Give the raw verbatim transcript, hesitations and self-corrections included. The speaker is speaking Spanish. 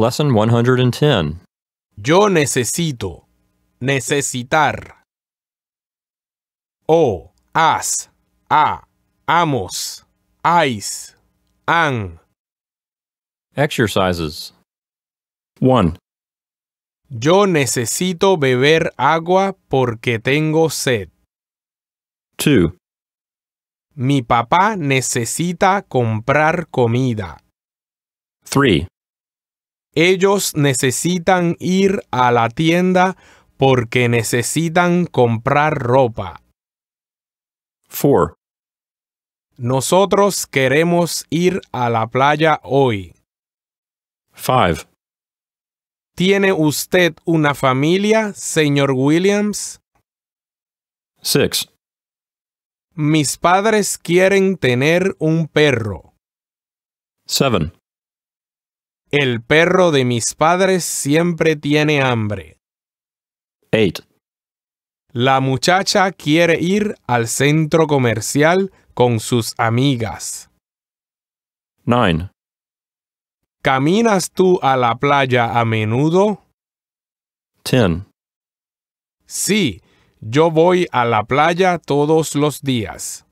Lesson one hundred ten. Yo necesito, necesitar. O, has, a, amos, ais, han. Exercises. one. Yo necesito beber agua porque tengo sed. two. Mi papá necesita comprar comida. three. Ellos necesitan ir a la tienda porque necesitan comprar ropa. four. Nosotros queremos ir a la playa hoy. five. ¿Tiene usted una familia, señor Williams? six. Mis padres quieren tener un perro. seven. El perro de mis padres siempre tiene hambre. eight. La muchacha quiere ir al centro comercial con sus amigas. nine. ¿Caminas tú a la playa a menudo? ten. Sí, yo voy a la playa todos los días.